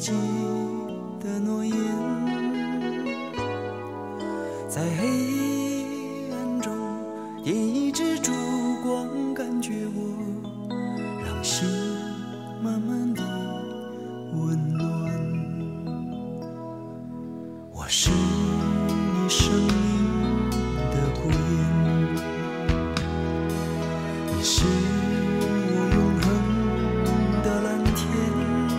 己的诺言，在黑暗中点一支烛光，感觉我让心慢慢地温暖。我是你生命的孤雁，你是我永恒的蓝天。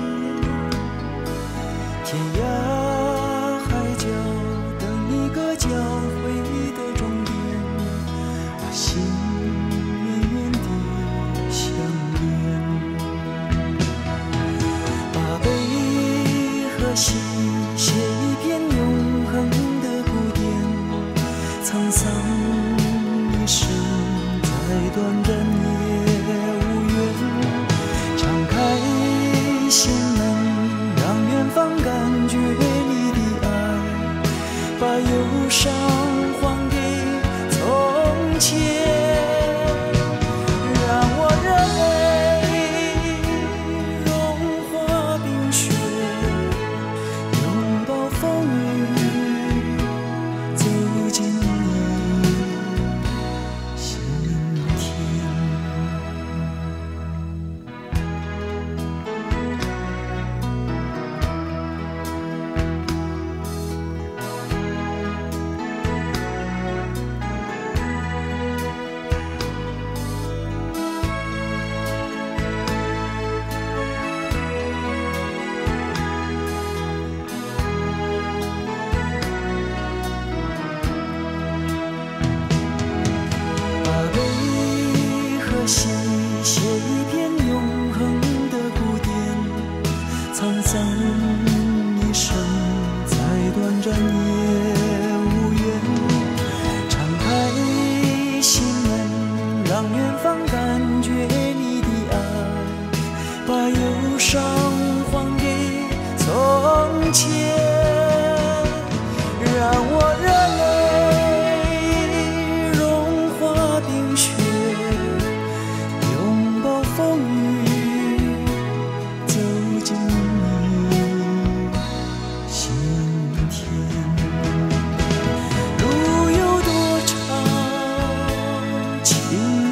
天涯海角等一个交汇的终点，把心远远地相连。把悲和喜写一篇永恒的古典，沧桑一生在短暂也无缘。敞开心门，让远方感觉你的爱，把忧伤还给从前。让我热泪融化冰雪，拥抱风雨，走进你心田。喜写一篇永恒的古典，沧桑一生在短暂也无缘。敞开心门，让远方感觉你的爱，把忧伤还给从前。让我热泪融化冰雪，风雨走进你心田。路有多长，情